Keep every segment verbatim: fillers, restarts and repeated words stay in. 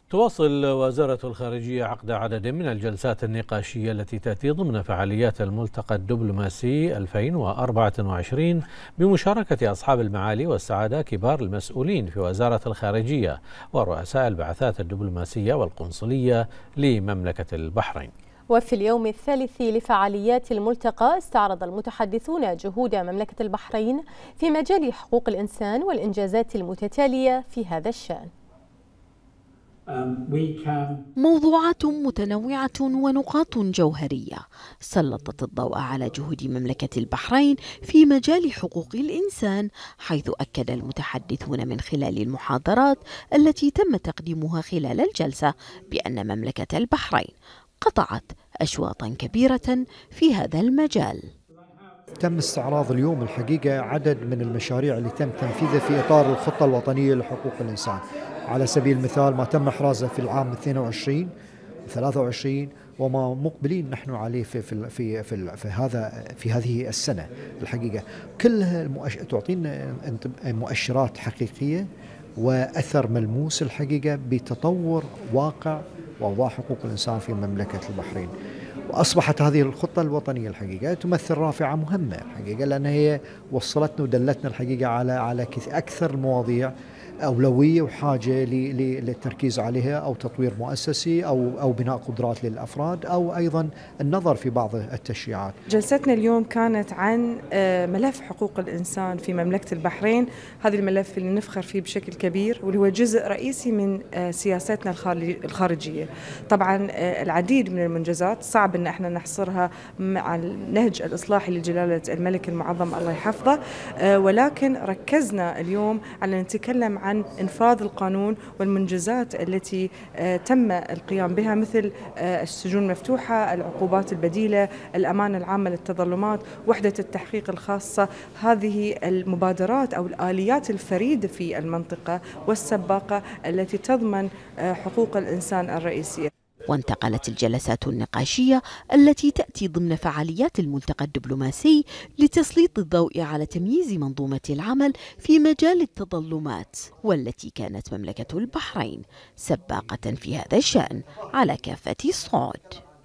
تواصل وزارة الخارجية عقد عدد من الجلسات النقاشية التي تأتي ضمن فعاليات الملتقى الدبلوماسي ألفين وأربعة وعشرين بمشاركة أصحاب المعالي والسعادة كبار المسؤولين في وزارة الخارجية ورؤساء البعثات الدبلوماسية والقنصلية لمملكة البحرين. وفي اليوم الثالث لفعاليات الملتقى استعرض المتحدثون جهود مملكة البحرين في مجال حقوق الإنسان والإنجازات المتتالية في هذا الشأن. موضوعات متنوعة ونقاط جوهرية سلطت الضوء على جهود مملكة البحرين في مجال حقوق الإنسان، حيث أكد المتحدثون من خلال المحاضرات التي تم تقديمها خلال الجلسة بأن مملكة البحرين قطعت أشواطا كبيرة في هذا المجال. تم استعراض اليوم الحقيقة عدد من المشاريع اللي تم تنفيذها في إطار الخطة الوطنية لحقوق الإنسان. على سبيل المثال ما تم إحرازه في العام اثنين وعشرين وثلاثة وعشرين وما مقبلين نحن عليه في في في في, في هذا في هذه السنة. الحقيقة كلها المؤش... تعطينا مؤشرات حقيقية وأثر ملموس الحقيقة بتطور واقع وأوضاع حقوق الإنسان في مملكة البحرين. وأصبحت هذه الخطة الوطنية الحقيقة تمثل رافعة مهمة الحقيقة، لأن هي وصلتنا ودلتنا الحقيقة على على أكثر المواضيع أولوية وحاجة للتركيز عليها، أو تطوير مؤسسي أو أو بناء قدرات للأفراد، أو أيضا النظر في بعض التشريعات. جلستنا اليوم كانت عن ملف حقوق الإنسان في مملكة البحرين، هذا الملف اللي نفخر فيه بشكل كبير واللي هو جزء رئيسي من سياستنا الخارجية. طبعا العديد من المنجزات صعب أن احنا نحصرها مع النهج الإصلاحي لجلالة الملك المعظم الله يحفظه، ولكن ركزنا اليوم على نتكلم عن عن إنفاذ القانون والمنجزات التي تم القيام بها، مثل السجون المفتوحة، العقوبات البديلة، الأمانة العامة للتظلمات، وحدة التحقيق الخاصة. هذه المبادرات أو الآليات الفريدة في المنطقة والسباقة التي تضمن حقوق الإنسان الرئيسية. وانتقلت الجلسات النقاشية التي تأتي ضمن فعاليات الملتقى الدبلوماسي لتسليط الضوء على تمييز منظومة العمل في مجال التظلمات، والتي كانت مملكة البحرين سباقة في هذا الشأن على كافة الصعد.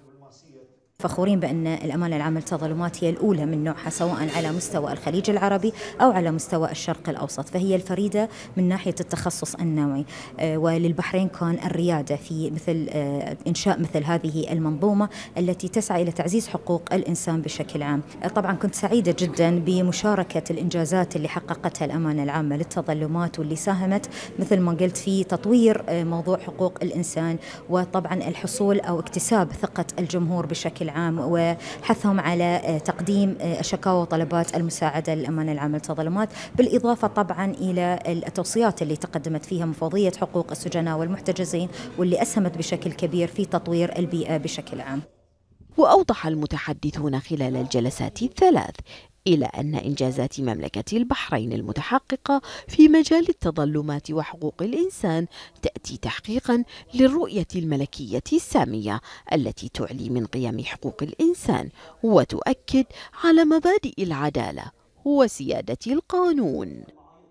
فخورين بأن الأمانة العامة للتظلمات هي الأولى من نوعها، سواء على مستوى الخليج العربي أو على مستوى الشرق الأوسط، فهي الفريدة من ناحية التخصص النوعي. وللبحرين كان الريادة في مثل إنشاء مثل هذه المنظومة التي تسعى إلى تعزيز حقوق الإنسان بشكل عام. طبعا كنت سعيدة جدا بمشاركة الإنجازات اللي حققتها الأمانة العامة للتظلمات، واللي ساهمت مثل ما قلت في تطوير موضوع حقوق الإنسان، وطبعا الحصول أو اكتساب ثقة الجمهور بشكل عام، وحثهم على تقديم شكاوى وطلبات المساعدة للأمانة العامة للتظلمات، بالإضافة طبعا إلى التوصيات اللي تقدمت فيها مفوضية حقوق السجناء والمحتجزين، واللي أسهمت بشكل كبير في تطوير البيئة بشكل عام. وأوضح المتحدثون خلال الجلسات الثلاث إلى أن إنجازات مملكة البحرين المتحققة في مجال التظلمات وحقوق الإنسان تأتي تحقيقا للرؤية الملكية السامية التي تعلي من قيم حقوق الإنسان وتؤكد على مبادئ العدالة وسيادة القانون.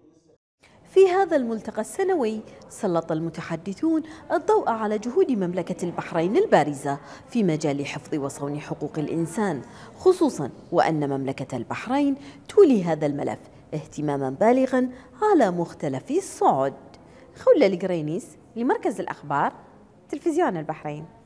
في هذا الملتقى السنوي سلط المتحدثون الضوء على جهود مملكة البحرين البارزة في مجال حفظ وصون حقوق الإنسان، خصوصا وأن مملكة البحرين تولي هذا الملف اهتماما بالغا على مختلف الصعد. خولة القرينيس لمركز الأخبار تلفزيون البحرين.